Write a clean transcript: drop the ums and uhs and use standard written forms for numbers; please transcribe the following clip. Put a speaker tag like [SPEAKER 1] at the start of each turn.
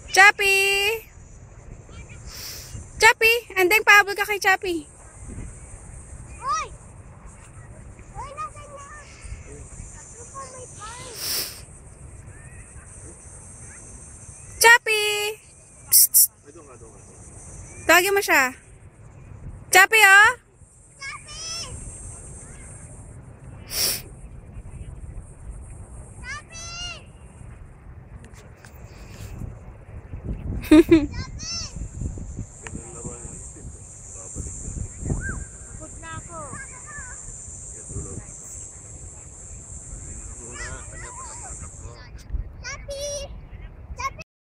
[SPEAKER 1] Chappie! Chappie! Andeng, pahabol ka kay Chappie.
[SPEAKER 2] Hoy! Hoy, nasan na? Look on my phone.
[SPEAKER 1] Chappie! Psst, psst. Tawagin mo siya. Chappie, oh!
[SPEAKER 2] Chappie! Chappie!